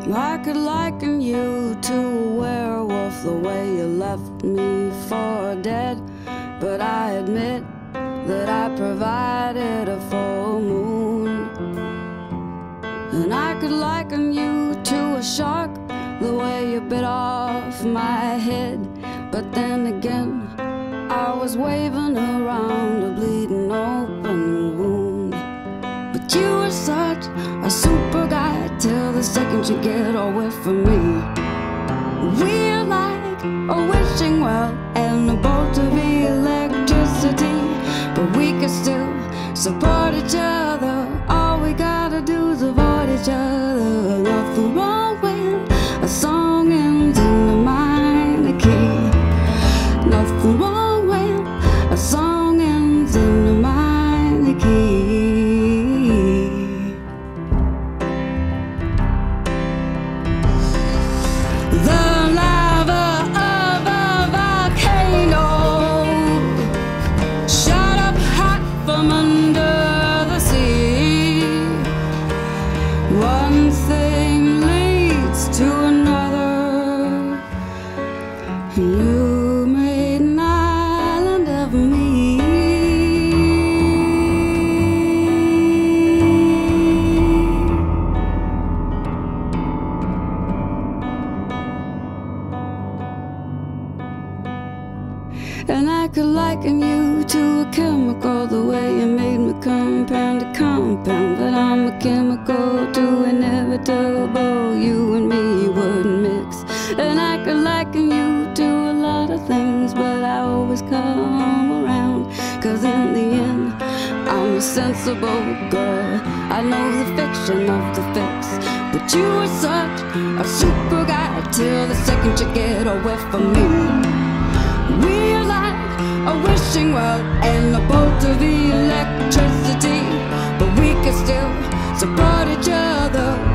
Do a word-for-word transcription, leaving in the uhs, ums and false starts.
I could liken you to a werewolf, the way you left me for dead. But I admit that I provided a full moon. And I could liken you to a shark, the way you bit off my head. But then again, I was waving around a bleeding open wound. But you were such a super guy till the second you get away from me. We're like a wishing well and a bolt of electricity, but we can still support each other. All we gotta do is avoid each other. Nothing wrong when a song ends in a minor key. Nothing wrong when a song ends in a minor key. The lava of a volcano shot up hot from under the sea. One thing leads to another. You made an island of me. And I could liken you to a chemical, the way you made me compound to compound. But I'm a chemical too inevitable, you and me wouldn't mix. And I could liken you to a lot of things, but I always come around. Cause in the end, I'm a sensible girl. I know the fiction of the fix. But you were such a super guy till the second you get away from me. We're like a wishing well and a bolt of electricity, but we can still support each other.